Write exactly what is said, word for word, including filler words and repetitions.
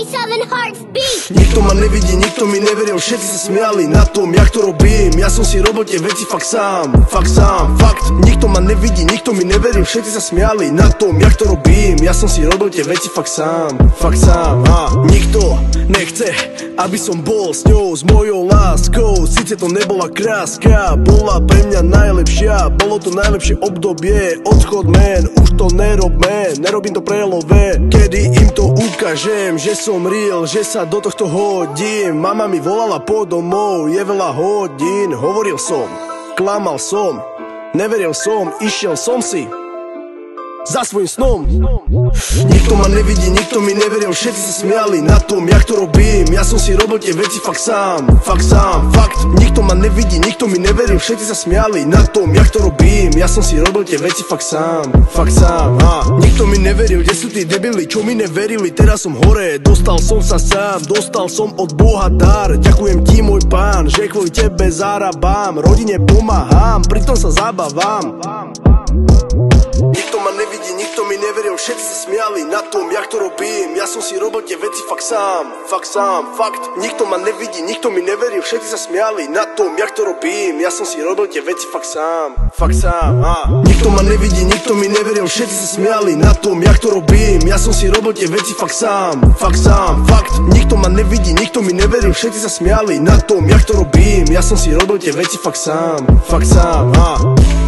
seven Hearts beat. Nikto ma nevidí, nikto mi neveril, všetci sa smiali na tom, jak to robím. Ja som si robil tie veci fakt sám, fakt sám, fakt. Nikto ma nevidí, nikto mi neveril, všetci sa smiali na tom, jak to robím. Ja som si robil tie veci fakt sám, fakt sám. A nikto nechce, aby som bol s ňou, s mojou láskou. Sice to nebola kráska, bola pre mňa najlepšia. Bolo to najlepšie obdobie, odchod man, už to nerobme, nerobím to pre love. Kedy im to ukážem, že som real, že sa do tohto hodím. Mama mi volala po domov, je veľa hodín. Hovoril som, klamal som, neveril som, išiel som si za svojím snom. Nikto ma nevidí, nikto mi neveril, všetci sa smiali na tom, jak to robím. Ja som si robil tie veci fakt sám, fakt sám, fakt. Nikto ma nevidí, nikto mi neveril, všetci sa smiali na tom, jak to robím. Ja som si robil tie veci fakt sám, fakt sám. A nikto mi neveril, kde sú tí debili, čo mi neverili. Teraz som hore, dostal som sa sám, dostal som od Boha dar. Ďakujem ti môj pán, že kvôli tebe zarábam, rodine pomáham, pritom sa zabávam. Nikto ma nevidí, nikto mi neveril, všetci sa smiali na tom, jak to robím. Ja som si robil tie veci fakt sám, fakt sám, fakt. Nikto ma nevidí, nikto mi neveril, všetci sa smiali na tom, jak to robím. Ja som si robil tie veci fakt sám, fakt sám. A nikto ma nevidí, nikto mi neveril, všetci sa smiali na tom, jak to robím. Ja som si robil tie veci fakt sám, fakt sám, fakt. Nikto ma nevidí, nikto mi neveril, všetci sa smiali na tom, jak to robím. Ja som si robil tie veci fakt sám, fakt sám. A